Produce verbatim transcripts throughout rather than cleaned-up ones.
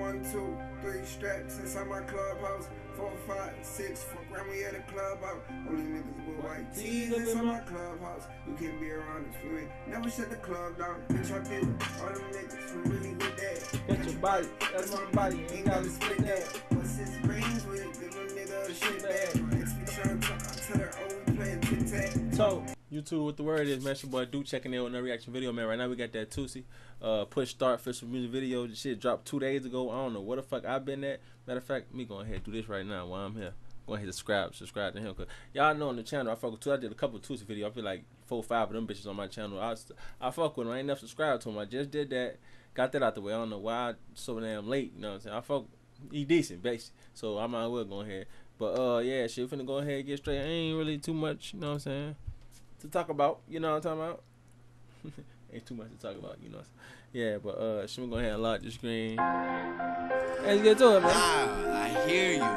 One, two, three straps inside my clubhouse. Four, five, six, fuck around me at the clubhouse. Only niggas with white tees inside my clubhouse. You can't be around us for me. Never shut the club down. Bitch, I did it. All them niggas from really with that. Get your body, that's my body. Ain't gotta split that. What's his brains with? Give a nigga a shit bag. X be trying to talk. I tell her, oh, we playing tic-tac. So, YouTube, what the word is, man, it's your boy Duke checking in with another reaction video, man. Right now we got that Toosii uh, push start official music video. The shit dropped two days ago. I don't know where the fuck I've been at. Matter of fact, me going ahead and do this right now while I'm here. Go ahead and subscribe, subscribe to him. Cause y'all know on the channel I fuck with two. I did a couple of Toosii videos. I feel like four, five of them bitches on my channel. I I fuck with him. I ain't never subscribed to him. I just did that. Got that out the way. I don't know why I so damn late. You know what I'm saying? I fuck. He decent, basically. So I might as well go ahead. But uh, yeah, shit, finna go ahead and get straight. I ain't really too much. You know what I'm saying? To talk about, you know what I'm talking about? Ain't too much to talk about, you know. Yeah, but uh, should we go ahead and lock the screen? Let's get to it, man. Wow, I hear you.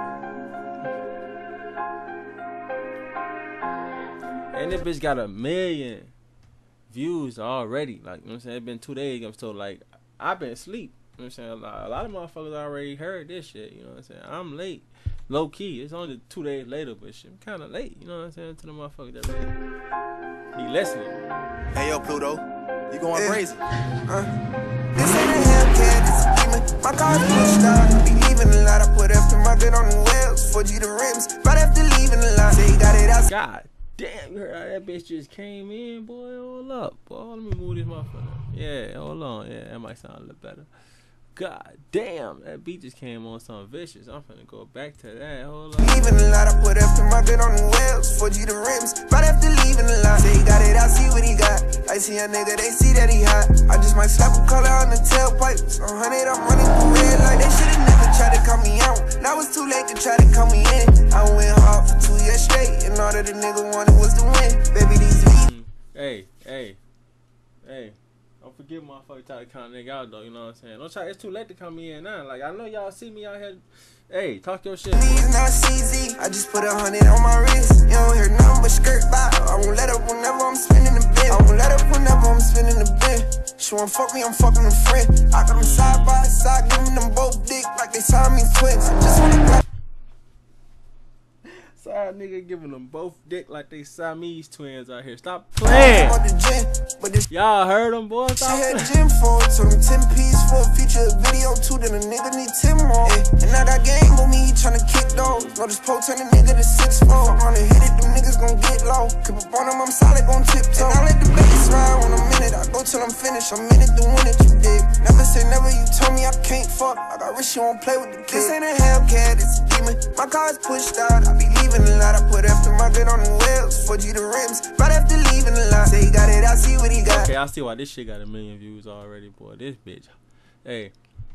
And this bitch got a million views already. Like, you know what I'm saying? It's been two days. I'm still like, I've been asleep. You know what I'm saying? A lot, a lot of motherfuckers already heard this shit. You know what I'm saying? I'm late. Low key. It's only two days later, but shit, I'm kind of late. You know what I'm saying? To the motherfuckers that really be listening. Hey, yo, Pluto. You going yeah. crazy. Uh, this ain't a Hellcat, it's a demon. My car's pushed out. I be leaving a lot. I put aftermarket on the wheels. four G the rims. Right after leaving a lot. Say you got it out. God damn, you heard how that bitch just came in, boy. Hold up. Boy, let me move this motherfucker. Yeah, hold on. Yeah, that might sound a little better. God damn, that beat just came on something vicious. I'm finna go back to that. Hold on. Leaving a lot, I put aftermarket on the wheels. four G the rims. Right after leaving a lot. Say he got it, I see what he got. I see a nigga, they see that he hot. I just might slap a color on the tailpipe. So hundred, I'm running through red light. They should've never tried to cut me out. Now it's too late to try to cut me in. I went hard for two years straight, and all that the nigga wanted was to win. Baby, these mm. Hey, hey, hey. Don't forget motherfucker try to count nigga out though, you know what I'm saying? Don't try, it's too late to come in now. Like, I know y'all see me out here. Hey, talk your shit. Please not C Z. I just put a hundred on my wrist. You don't hear nothing but skirt by. I won't let up whenever I'm spinning the bin. I won't let up whenever I'm spinning the bin. She won't fuck me, I'm fucking a friend. I got them side by side, giving them both dick like they saw me twins. Just wanna side nigga giving them both dick like they Siamese twins out here. Stop playing. Y'all heard them, boy. Stop playing. Gym for it, so them ten P's for a feature video too. Then a nigga need ten more. And I got gang on me, he tryna kick those. No, this po turn a nigga to six four. I'm gonna hit it, them niggas gon' get low. Keep up on them, I'm solid, gon' tiptoe. And I let the bass ride on a minute. I go till I'm finished. I'm in it to win it, you dig. Never say never, you told me I can't fuck. I got rich, you won't play with the kids. This ain't a Hellcat, it's a demon. My car's pushed out, I be leaving a lot. I put aftermarket on the wheels, four G the rims. Right after leaving a lot. Say he got it, I see what he got. Okay, I see why this shit got a million views already, boy. This bitch. Hey.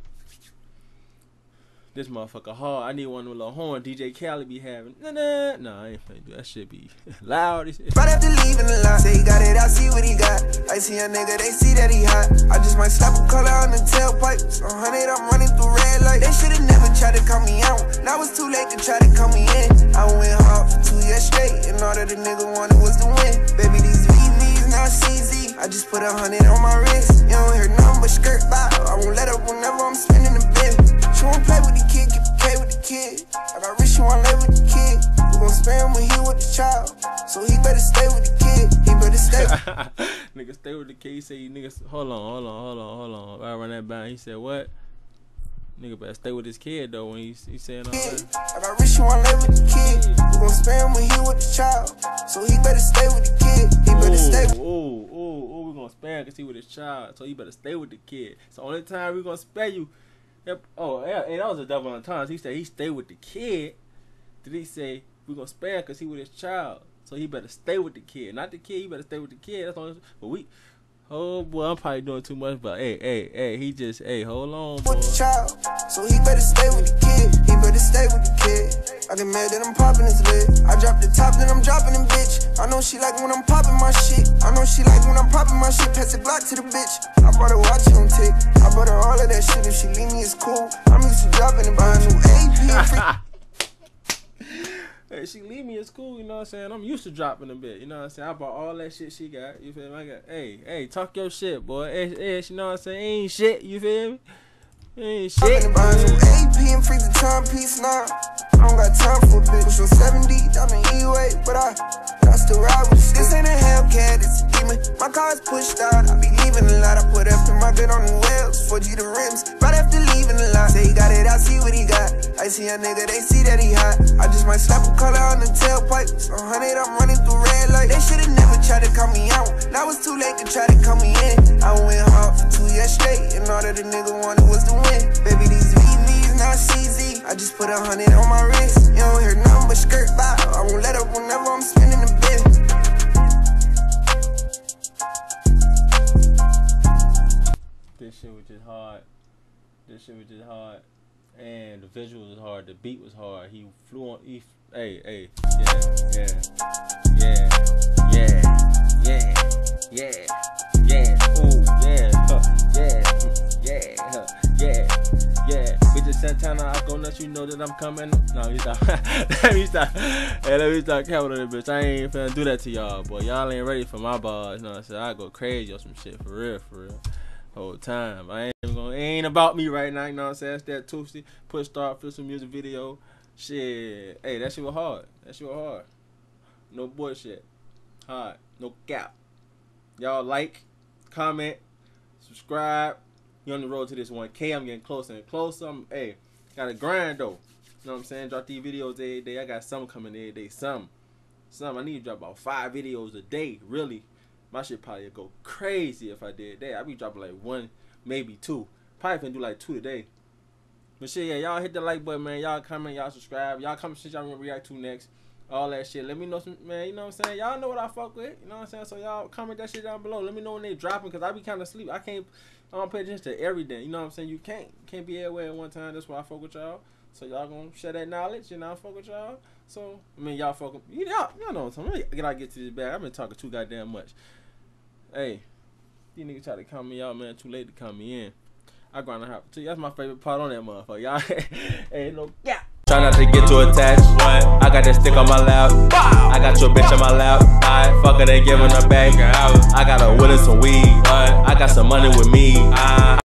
This motherfucker hard. I need one with a little horn D J Khaled be having. Nah, nah. Nah, I ain't finna do that shit be loud. Right after leaving a lot. Say he got it, I see what he got. I see a nigga, they see that he hot. I just might slap a color on the tailpipe. So hundred, I'm running through red light. They should've never tried to cut me out. Now it's too late to try to cut me in. I went hard for two years straight, and all that the nigga wanted was to win. Baby, these V Vs not C Z. I just put a hundred on my wrist. You don't hear nothing but skirt by. I won't let up whenever I'm spinning the bin. She won't play with the kid, get okay with the kid. I got rich, you wanna lay with the kid. We gon' spare him when he with the child. So he better stay with the kid. He better stay with nigga, stay with the kid. He said, you niggas, hold on, hold on, hold on, hold on. I run that back. He said, what? Nigga better stay with his kid though when he's he saying all that. I got rich, you wanna lay with the kid. We gon' spare him when he with the child. So he better stay with the kid. He better ooh, stay with Ooh, ooh, ooh, we gonna spare him cause he with his child. So he better stay with the kid. So only time we gonna spare you. Yep. Oh, yeah, hey, that was a double entendre. He said he stay with the kid. Did he say we gonna spare him cause he with his child? So he better stay with the kid, not the kid. He better stay with the kid. That's all. But we, oh boy, I'm probably doing too much. But hey, hey, hey, he just, hey, hold on, boy. With the child, so he better stay with the kid. He better stay with the kid. I get mad that I'm popping his lid. I drop the top, then I'm dropping him, bitch. I know she like when I'm popping my shit. I know she like when I'm popping my shit. Pass the block to the bitch. I brought her watch on tick. I brought her all of that shit. If she leave me, it's cool. I'm used to dropping it by a new A P. Hey, she leave me, it's cool, you know what I'm saying? I'm used to dropping a bit, you know what I'm saying? I bought all that shit she got, you feel me? I got, hey, hey, talk your shit, boy. Hey, hey, you know what I'm saying? Ain't shit, you feel me? Ain't I'm shit. in the behind some A P and freeze the timepiece now. I don't got time for a bitch. Push on seventy, I'm in E-way, but I, I still ride with this. This ain't a Hellcat, it's a demon. My car's pushed out, I be leaving a lot. I put up in my gun on the wheels, four G the rims, right after leaving a lot. Say he got it, I see what he got. I see a nigga, they see that he hot. I just might slap a color on the tailpipe. So hundred, I'm running through red light. They should've never tried to call me out. Now it's too late to try to call me in. I went hard for two years straight, and all that the nigga wanted was to win. Baby, these V Vs not C Z. I just put a hundred on my wrist. You don't hear nothing but skirt by. I won't let up whenever I'm spinning the bit. This shit was just hard. This shit was just hard. And the visuals was hard. The beat was hard. He flew on. He, hey, hey, yeah, yeah, yeah, yeah, yeah, yeah, ooh, yeah, huh, yeah, yeah, huh, yeah, yeah. Bitch, Santana, I go nuts. You know that I'm coming. No, let me stop. Let me stop. Hey, let me stop counting on this bitch. I ain't finna do that to y'all, boy. Y'all ain't ready for my bars. You know what I'm saying? I go crazy on some shit for real, for real. Whole time. I ain't even gonna, it ain't about me right now, you know what I'm saying? That's that Toosii. Push start for some music video. Shit. Hey, that shit was hard. That shit was hard. No bullshit. Hard. No cap. Y'all like, comment, subscribe. You on the road to this one K. I'm getting closer and closer. I'm, hey, gotta grind though. You know what I'm saying? Drop these videos every day. I got some coming every day. Some. Some. I need to drop about five videos a day, really. My shit probably would go crazy if I did that. I be dropping like one, maybe two. Probably finna do like two today. But shit, yeah, y'all hit the like button, man. Y'all comment, y'all subscribe. Y'all comment shit y'all want to react to next. All that shit. Let me know some, man, you know what I'm saying? Y'all know what I fuck with. You know what I'm saying? So y'all comment that shit down below. Let me know when they dropping, because I be kind of asleep. I can't, I don't pay attention to everything. You know what I'm saying? You can't, can't be everywhere at one time. That's why I fuck with y'all. So y'all gonna share that knowledge, and I fuck with y'all. So, I mean, y'all fuck with, y'all, y'all know what I'm saying. Let me get, I get to this bag. I've been talking too goddamn much. Hey, these niggas try to count me out, man. Too late to count me in. I grind and hop too. That's my favorite part on that motherfucker. Y'all ain't no yeah. Try not to get too attached. What? I got that stick on my lap. Bow. I got your bitch on my lap. I fuck her, they giving her back. I got a wood and some weed. What? I got some money with me. I